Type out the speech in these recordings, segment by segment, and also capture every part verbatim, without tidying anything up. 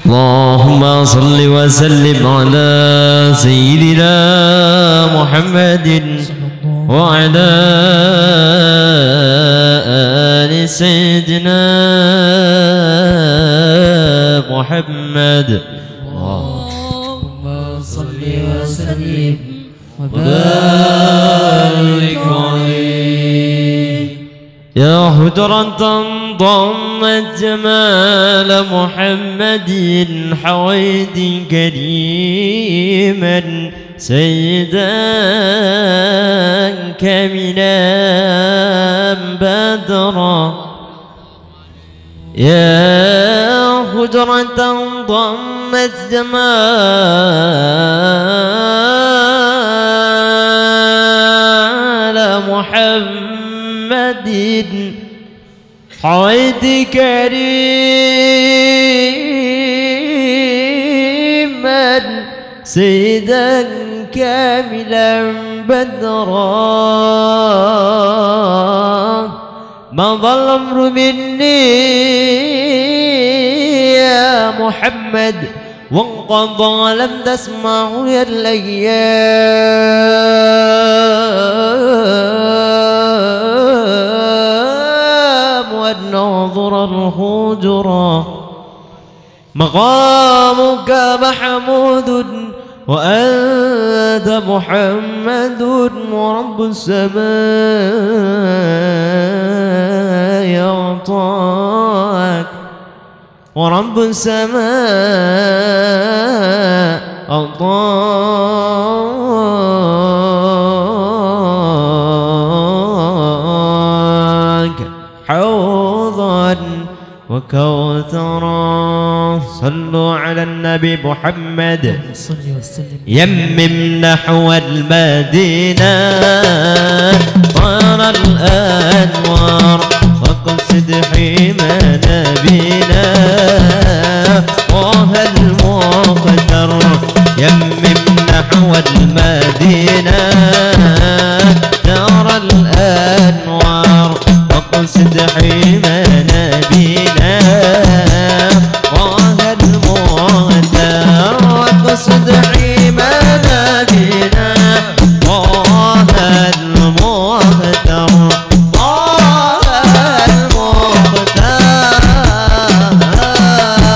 اللهم صل وسلم على سيدنا محمد وعلى آل سيدنا محمد. اللهم صل وسلم وبارك عليه. يا حجرة ضمت جمال محمد حويت كريما سيدا كاملا بدرا. يا حجرة ضمت جمال محمد حويت كريما سيدا كاملا بدرا. ما ضل امر مني يا محمد وانقضى لم تسمعوا يا الايام والناظر الخجرا. مقامك محمود وأنت محمد ورب السماء يعطاك ورب السماء أعطاك حوضا وكوثرا. صلوا على النبي محمد. يمم نحو المدينة طار الأنوار وقصد حمى نبينا طه المختار. يمم نحو المدينة طار الأنوار وقصد حمى نبينا طه المختار. وقصد حمى نبينا طه المختار. طه المختار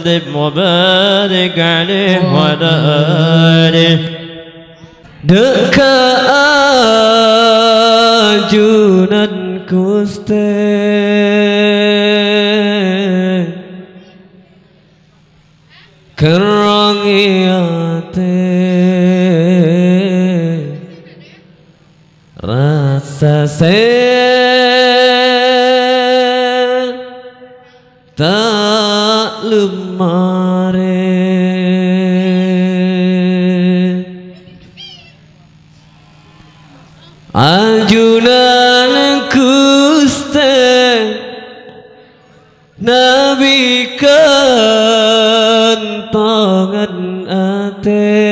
وسلم وبارك عليه وعلى آله Dekaajunan Gusti kerangi ate rasa sen tak lemare ajunan Gusti Nabi kentongan ate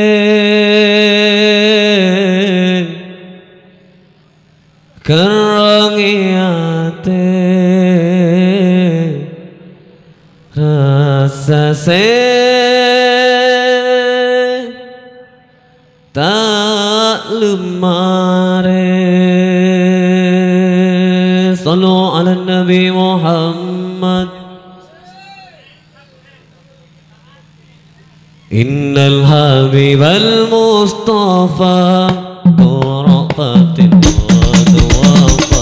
kerangi ate rasa sen tak lemare. Sallu ala Nabi Muhammad. Innal habibal Mustafa Qurafatin wa duwafa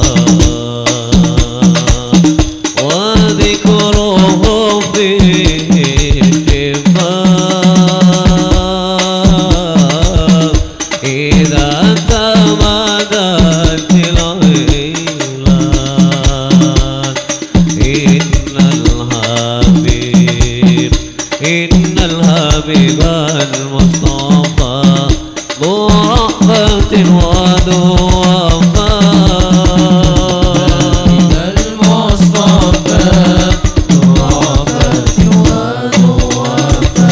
wa dhikruhu fihi shifa idha tamadat al-hilal innal habib innal habib al-Mustafa Qurafatin wa duwafa al-Mustafa Qurafatin wa duwafa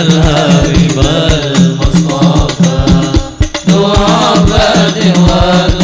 الحبيب المصطفى نور عبد